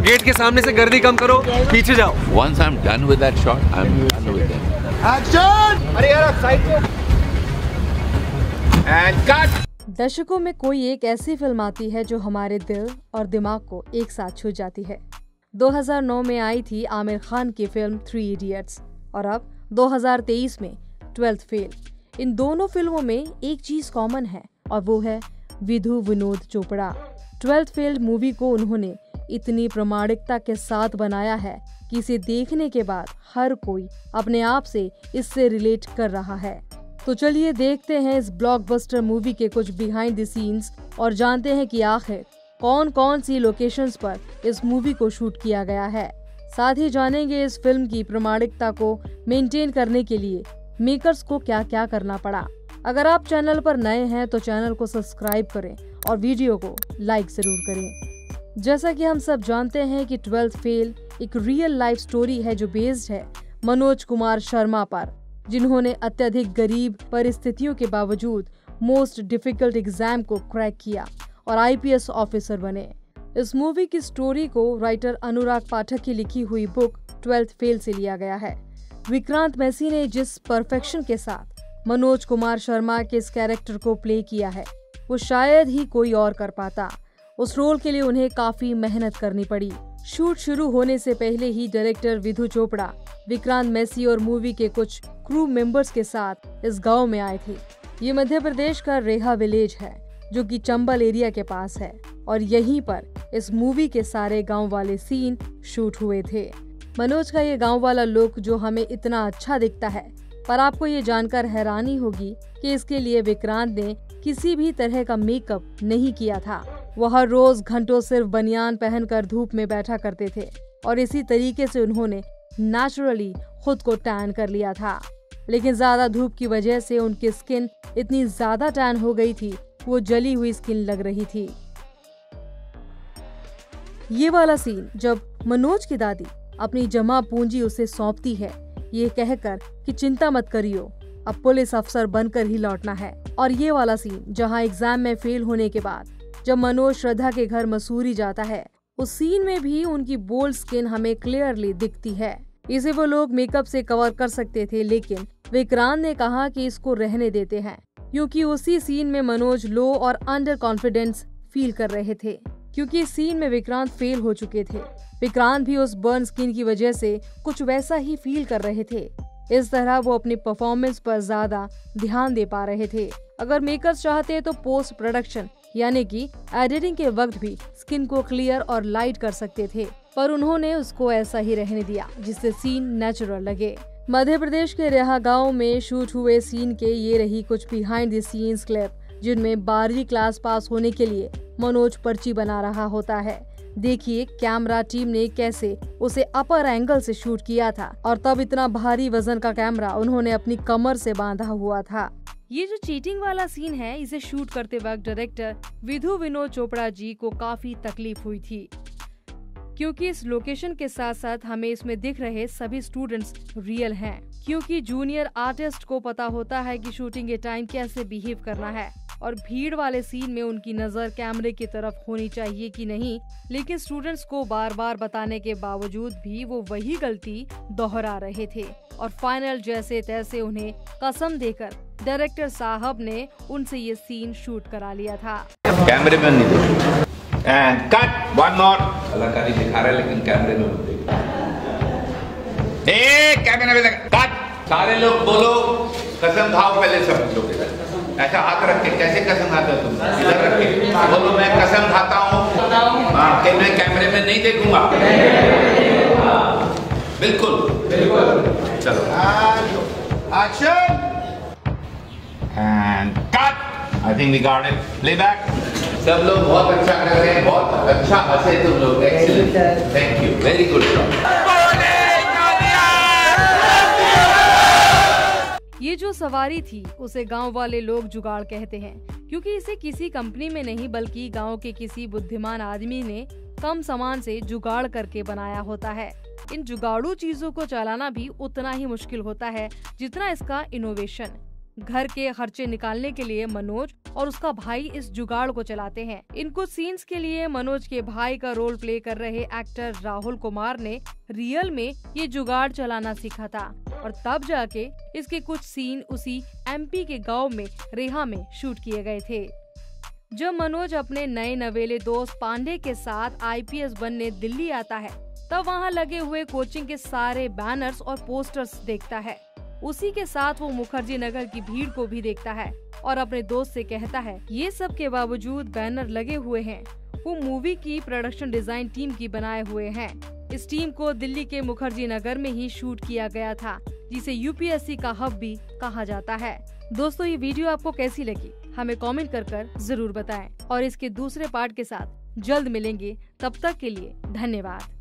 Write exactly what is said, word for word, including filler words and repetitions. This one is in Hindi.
गेट के सामने से गर्दी कम करो, पीछे जाओ। Once I'm done with that shot, I'm done with it. Action! अरे यार साइड पे। And cut! दशकों में कोई एक ऐसी फिल्म आती है जो हमारे दिल और दिमाग को एक साथ छू जाती है। दो हज़ार नौ में आई थी आमिर खान की फिल्म थ्री इडियट्स और अब दो हज़ार तेईस में ट्वेल्थ फेल। इन दोनों फिल्मों में एक चीज कॉमन है और वो है Vidhu Vinod Chopra. Twelfth fail movie को उन्होंने इतनी प्रामाणिकता के साथ बनाया है कि इसे देखने के बाद हर कोई अपने आप से इससे रिलेट कर रहा है। तो चलिए देखते हैं इस ब्लॉकबस्टर मूवी के कुछ बिहाइंड द सीन्स और जानते हैं कि आखिर कौन कौन सी लोकेशंस पर इस मूवी को शूट किया गया है। साथ ही जानेंगे इस फिल्म की प्रामाणिकता को मेंटेन करने के लिए मेकर्स को क्या क्या करना पड़ा। अगर आप चैनल पर नए हैं तो चैनल को सब्सक्राइब करें और वीडियो को लाइक जरूर करें। जैसा कि हम सब जानते हैं कि ट्वेल्थ फेल एक रियल लाइफ स्टोरी है जो बेस्ड है मनोज कुमार शर्मा पर, जिन्होंने अत्यधिक गरीब परिस्थितियों के बावजूद मोस्ट डिफिकल्ट एग्जाम को क्रैक किया और आई पी एस ऑफिसर बने। इस मूवी की स्टोरी को राइटर अनुराग पाठक की लिखी हुई बुक ट्वेल्थ फेल से लिया गया है। विक्रांत मैसी ने जिस परफेक्शन के साथ मनोज कुमार शर्मा के इस कैरेक्टर को प्ले किया है वो शायद ही कोई और कर पाता। उस रोल के लिए उन्हें काफी मेहनत करनी पड़ी। शूट शुरू होने से पहले ही डायरेक्टर विधु चोपड़ा विक्रांत मैसी और मूवी के कुछ क्रू मेंबर्स के साथ इस गांव में आए थे। ये मध्य प्रदेश का रेहा विलेज है जो कि चंबल एरिया के पास है और यहीं पर इस मूवी के सारे गांव वाले सीन शूट हुए थे। मनोज का ये गांव वाला लुक जो हमें इतना अच्छा दिखता है, पर आपको ये जानकर हैरानी होगी कि इसके लिए विक्रांत ने किसी भी तरह का मेकअप नहीं किया था। वह हर रोज घंटों सिर्फ बनियान पहनकर धूप में बैठा करते थे और इसी तरीके से उन्होंने नेचुरली खुद को टैन कर लिया था। लेकिन ज्यादा धूप की वजह से उनकी स्किन इतनी ज्यादा टैन हो गई थी, वो जली हुई स्किन लग रही थी। ये वाला सीन जब मनोज की दादी अपनी जमा पूंजी उसे सौंपती है ये कहकर कि चिंता मत करियो, अब पुलिस अफसर बनकर ही लौटना है। और ये वाला सीन जहां एग्जाम में फेल होने के बाद जब मनोज श्रद्धा के घर मसूरी जाता है, उस सीन में भी उनकी बोल्ड स्किन हमें क्लियरली दिखती है। इसे वो लोग मेकअप से कवर कर सकते थे, लेकिन विक्रांत ने कहा कि इसको रहने देते हैं क्योंकि उसी सीन में मनोज लो और अंडर कॉन्फिडेंस फील कर रहे थे, क्योंकि इस सीन में विक्रांत फेल हो चुके थे। विक्रांत भी उस बर्न स्किन की वजह से कुछ वैसा ही फील कर रहे थे। इस तरह वो अपनी परफॉर्मेंस पर ज्यादा ध्यान दे पा रहे थे। अगर मेकर्स चाहते तो पोस्ट प्रोडक्शन यानी कि एडिटिंग के वक्त भी स्किन को क्लियर और लाइट कर सकते थे, पर उन्होंने उसको ऐसा ही रहने दिया जिससे सीन नेचुरल लगे। मध्य प्रदेश के रेहा गांव में शूट हुए सीन के ये रही कुछ बिहाइंड द सीन्स क्लिप, जिनमें बारहवीं क्लास पास होने के लिए मनोज पर्ची बना रहा होता है। देखिए कैमरा टीम ने कैसे उसे अपर एंगल से शूट किया था और तब इतना भारी वजन का कैमरा उन्होंने अपनी कमर से बांधा हुआ था। ये जो चीटिंग वाला सीन है, इसे शूट करते वक्त डायरेक्टर विधु विनोद चोपड़ा जी को काफी तकलीफ हुई थी, क्योंकि इस लोकेशन के साथ साथ हमें इसमें दिख रहे सभी स्टूडेंट्स रियल हैं, क्योंकि जूनियर आर्टिस्ट को पता होता है कि शूटिंग के टाइम कैसे बिहेव करना है और भीड़ वाले सीन में उनकी नजर कैमरे की तरफ होनी चाहिए कि नहीं, लेकिन स्टूडेंट्स को बार बार बताने के बावजूद भी वो वही गलती दोहरा रहे थे और फाइनल जैसे तैसे उन्हें कसम देकर डायरेक्टर साहब ने उनसे ये सीन शूट करा लिया था। कैमरे में नहीं देखो। And cut! One more! कलाकारी दिखा रहा है लेकिन कैमरे में मत देखो। ए कैमरे में देख। Cut! सारे लोग बोलो कसम खाओ पहले सब लोग इधर। ऐसा हाथ रख के कैसे कसम खाता हो तुम? इधर रख के बोलो मैं कसम खाता हूँ हाँ, कि मैं कैमरे में नहीं देखूंगा। बिल्कुल बिल्कुल। चलो action and cut. I think we got it. Playback. सब लोग बहुत अच्छा कर रहे हैं, बहुत अच्छा हंसे तुम लोग। Excellent, thank you, very good. ये जो सवारी थी उसे गांव वाले लोग जुगाड़ कहते हैं, क्योंकि इसे किसी कंपनी में नहीं बल्कि गांव के किसी बुद्धिमान आदमी ने कम सामान से जुगाड़ करके बनाया होता है। इन जुगाड़ू चीजों को चलाना भी उतना ही मुश्किल होता है जितना इसका इनोवेशन। घर के खर्चे निकालने के लिए मनोज और उसका भाई इस जुगाड़ को चलाते हैं। इन कुछ सीन्स के लिए मनोज के भाई का रोल प्ले कर रहे एक्टर राहुल कुमार ने रियल में ये जुगाड़ चलाना सीखा था और तब जाके इसके कुछ सीन उसी एमपी के गांव में रेहा में शूट किए गए थे। जब मनोज अपने नए नवेले दोस्त पांडे के साथ आईपीएस बनने दिल्ली आता है, तब वहाँ लगे हुए कोचिंग के सारे बैनर्स और पोस्टर्स देखता है। उसी के साथ वो मुखर्जी नगर की भीड़ को भी देखता है और अपने दोस्त से कहता है, ये सब के बावजूद बैनर लगे हुए हैं, वो मूवी की प्रोडक्शन डिजाइन टीम की बनाए हुए हैं। इस टीम को दिल्ली के मुखर्जी नगर में ही शूट किया गया था, जिसे यूपीएससी का हब भी कहा जाता है। दोस्तों, ये वीडियो आपको कैसी लगी हमें कमेंट कर कर जरूर बताएं और इसके दूसरे पार्ट के साथ जल्द मिलेंगे। तब तक के लिए धन्यवाद।